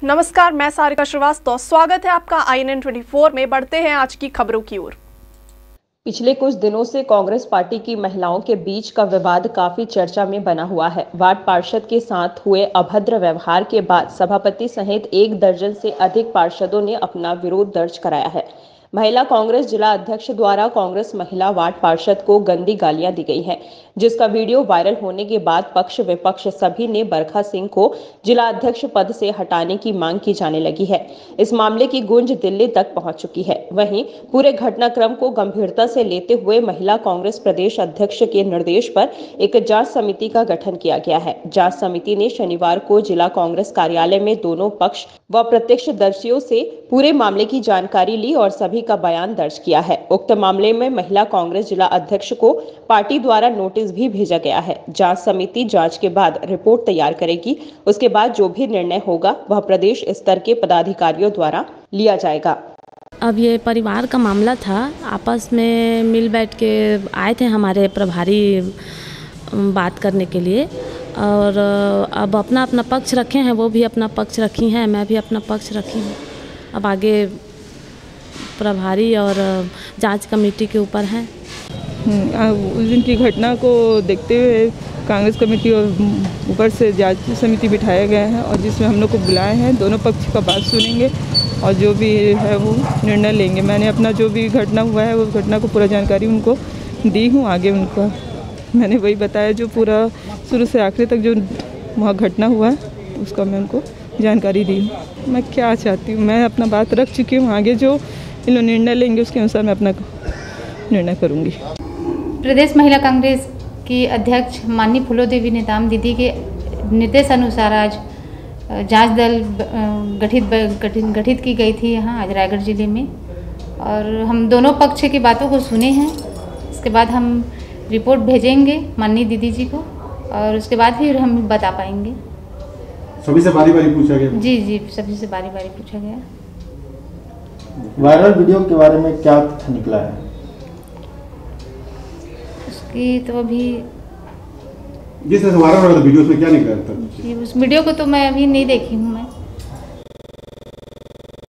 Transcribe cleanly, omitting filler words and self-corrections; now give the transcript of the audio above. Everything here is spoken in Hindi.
नमस्कार, मैं सारिका श्रीवास्तव। स्वागत है आपका INN 24 में। बढ़ते हैं आज की खबरों की ओर। पिछले कुछ दिनों से कांग्रेस पार्टी की महिलाओं के बीच का विवाद काफी चर्चा में बना हुआ है। वार्ड पार्षद के साथ हुए अभद्र व्यवहार के बाद सभापति सहित 1 दर्जन से अधिक पार्षदों ने अपना विरोध दर्ज कराया है। महिला कांग्रेस जिला अध्यक्ष द्वारा कांग्रेस महिला वार्ड पार्षद को गंदी गालियां दी गई हैं, जिसका वीडियो वायरल होने के बाद पक्ष विपक्ष सभी ने बरखा सिंह को जिला अध्यक्ष पद से हटाने की मांग की जाने लगी है। इस मामले की गूंज दिल्ली तक पहुंच चुकी है। वहीं पूरे घटनाक्रम को गंभीरता से लेते हुए महिला कांग्रेस प्रदेश अध्यक्ष के निर्देश पर एक जांच समिति का गठन किया गया है। जांच समिति ने शनिवार को जिला कांग्रेस कार्यालय में दोनों पक्ष व प्रत्यक्षदर्शियों से पूरे मामले की जानकारी ली और सभी का बयान दर्ज किया है। उक्त मामले में महिला कांग्रेस जिला अध्यक्ष को पार्टी द्वारा नोटिस भी भेजा गया है। जांच समिति जांच के बाद रिपोर्ट तैयार करेगी। उसके बाद जो भी निर्णय होगा वह प्रदेश स्तर के पदाधिकारियों द्वारा लिया जाएगा। अब ये परिवार का मामला था, आपस में मिल बैठ के आए थे हमारे प्रभारी बात करने के लिए, और अब अपना अपना पक्ष रखे हैं, वो भी अपना पक्ष रखी हैं, मैं भी अपना पक्ष रखी हूँ। अब आगे प्रभारी और जांच कमेटी के ऊपर है। उस दिन की घटना को देखते हुए कांग्रेस कमेटी और ऊपर से जांच समिति बिठाया गया है, और जिसमें हम लोग को बुलाए हैं। दोनों पक्ष का बात सुनेंगे और जो भी है वो निर्णय लेंगे। मैंने अपना जो भी घटना हुआ है वो घटना को पूरा जानकारी उनको दी हूँ। आगे उनका मैंने वही बताया जो पूरा शुरू से आखिरी तक जो वहाँ घटना हुआ है उसका मैं उनको जानकारी दी हूँ। मैं क्या चाहती हूँ, मैं अपना बात रख चुकी हूँ। आगे जो इन लोग निर्णय लेंगे उसके अनुसार मैं अपना निर्णय करूँगी। प्रदेश महिला कांग्रेस की अध्यक्ष माननीय फूलो देवी नेताम दीदी के निर्देश अनुसार आज जांच दल गठित की गई थी यहाँ आज रायगढ़ जिले में, और हम दोनों पक्ष की बातों को सुने हैं। इसके बाद हम रिपोर्ट भेजेंगे माननीय दीदी जी को, और उसके बाद फिर हम बता पाएंगे। सभी से बारी बारी पूछा गया? जी, सभी से बारी बारी पूछा गया। वायरल वीडियो के बारे में क्या तथ्य निकला है? उसकी तो अभी जिस तरह से वायरल हो रहा था वीडियो में क्या निकला था? उस वीडियो को तो मैं अभी नहीं देखी हूँ मैं।